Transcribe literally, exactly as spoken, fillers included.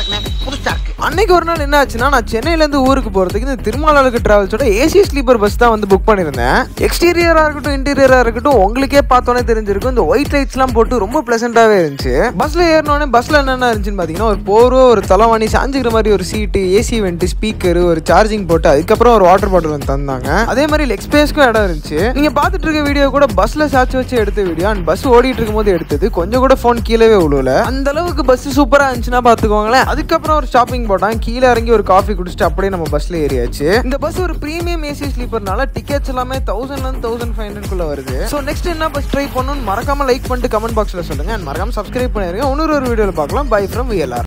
அன்னைக்கு ஒரு நாள் என்ன ஆச்சுன்னா, நான் சென்னையில இருந்து ஊருக்கு போறதுக்கு இந்த திருமாலாளுக்கு டிராவல்ஸோட ஏசி ஸ்லீப்பர் பஸ் தான் வந்து புக் பண்ணிருந்தேன். எக்ஸ்டீரியரா இருக்கட்டும் இன்டீரியரா இருக்கட்டும் உங்களுக்கே பார்த்தோன்னே தெரிஞ்சிருக்கும். இந்த ஒயிட் லைட்ஸ் எல்லாம் போட்டு ரொம்ப பிளசண்டாவே இருந்துச்சு. பஸ்ல ஏறினோடனே பஸ்ல என்னென்ன இருந்துச்சுன்னு பாத்தீங்கன்னா, ஒரு போர்வோ, ஒரு தலைவாணி, சாஞ்சுக்கிற மாதிரி ஒரு சீட்டு, ஏசி வெண்ட், ஸ்பீக்கர், ஒரு சார்ஜிங் போட்டு, அதுக்கப்புறம் ஒரு வாட்டர் பாட்டில் வந்து தந்தாங்க. அதே மாதிரி லெக் ஸ்பேஸ்க்கும் இடம் இருந்துச்சு. நீங்க பாத்துட்டு இருக்க வீடியோ கூட பஸ்ல சாச்சு வச்சு எடுத்த வீடியோ. அண்ட் பஸ் ஓடிட்டு இருக்கும் போது எடுத்தது. கொஞ்சம் கூட போன் கீழே விழுவல. அந்த அளவுக்கு பஸ் சூப்பரா இருந்துச்சுன்னா பாத்துக்கோங்களேன். அதுக்கப்புறம் ஒரு ஷாப்பிங் போட்டான். கீழே இறங்கி ஒரு காஃபி குடிச்சிட்டு அப்படியே நம்ம பஸ்ல ஏறியாச்சு. இந்த பஸ் ஒரு பிரீமியம் ஏசி ஸ்லீப்பர்னால டிக்கெட்ஸ் எல்லாமே தௌசண்ட்ல இருந்து தௌசண்ட் ஃபைவ் ஹண்ட்ரட் குள்ள வருது. ஸோ நெக்ஸ்ட் என்ன பஸ் ட்ரை பண்ணணும்னு மறக்காம லைக் பண்ணிட்டு கமெண்ட் பாக்ஸ்ல சொல்லுங்க. அண்ட் மறக்காம சப்ஸ்கிரைப் பண்ணிருங்க. இன்னொரு ஒரு வீடியோல பார்க்கலாம். Bye from VLR.